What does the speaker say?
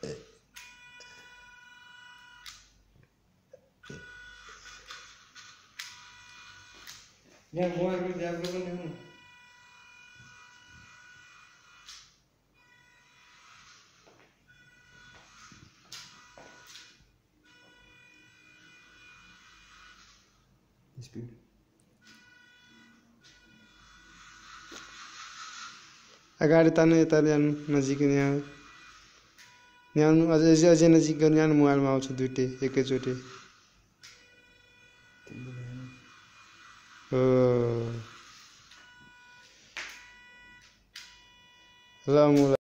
यहाँ मोबाइल में ल्यापटॉप पनि ल्याउनु स्पीड अगाडि तान्नु यता ल्याउनु नजिक ल्याउनु अझै नजिक गर्नु ल्याउनु मोबाइलमा आउँछ दुईटै एकैचोटि हो ल